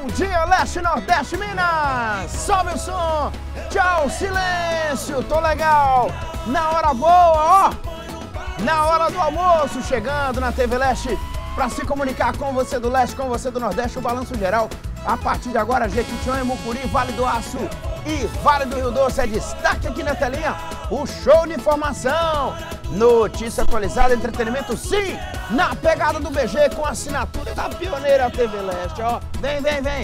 dia, Leste, Nordeste, Minas! Sobe o som! Tchau, silêncio! Tô legal! Na hora boa, ó! Na hora do almoço, chegando na TV Leste para se comunicar com você do Leste, com você do Nordeste, o Balanço Geral. A partir de agora, Jequitinhonha, Mucuri, Vale do Aço e Vale do Rio Doce é destaque aqui na telinha. O show de informação, notícia atualizada, entretenimento, sim, na pegada do BG com a assinatura da pioneira TV Leste, ó. Vem, vem, vem.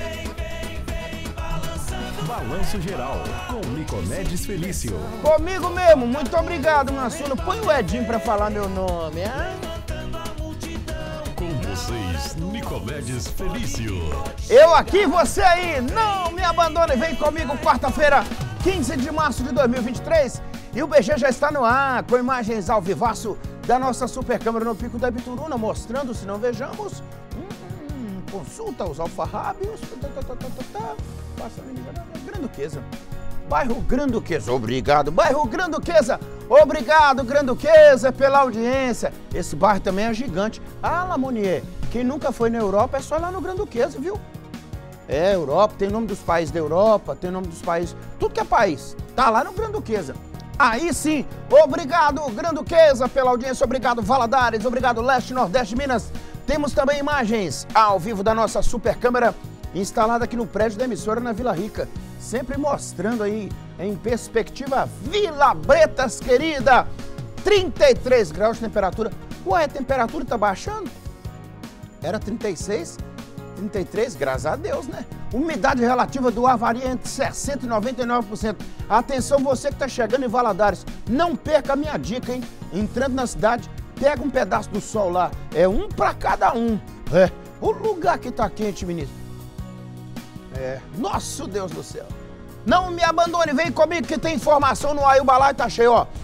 Balanço Geral, com Nicomedes Felício. Comigo mesmo, muito obrigado, Massuno. Põe o Edinho pra falar meu nome, hein? Com vocês, Nicomedes Felício. Eu aqui, você aí, não me abandone, vem comigo quarta-feira, 15 de março de 2023. E o BG já está no ar, com imagens ao vivaço da nossa super câmera no Pico da Ibituruna, mostrando, se não vejamos, consulta os alfarrábios, passa a menina, Granduquesa. Bairro Granduquesa, obrigado. Bairro Granduquesa, obrigado, Granduquesa, pela audiência. Esse bairro também é gigante. Ah, Lamonier, quem nunca foi na Europa é só lá no Granduquesa, viu? É, Europa, tem nome dos países da Europa, tem nome dos países, tudo que é país, tá lá no Granduquesa. Aí sim, obrigado, Granduquesa, pela audiência, obrigado, Valadares, obrigado, Leste, Nordeste, Minas. Temos também imagens ao vivo da nossa super câmera instalada aqui no prédio da emissora na Vila Rica, sempre mostrando aí em perspectiva Vila Bretas, querida, 33 graus de temperatura. Ué, a temperatura tá baixando? Era 36, 33, graças a Deus, né? Umidade relativa do ar varia entre 60% e 99%. Atenção, você que tá chegando em Valadares, não perca a minha dica, hein? Entrando na cidade, pega um pedaço do sol lá, é um para cada um. É, o lugar que tá quente, ministro. É, nosso Deus do céu. Não me abandone, vem comigo que tem informação no ar e o balaio tá cheio, ó.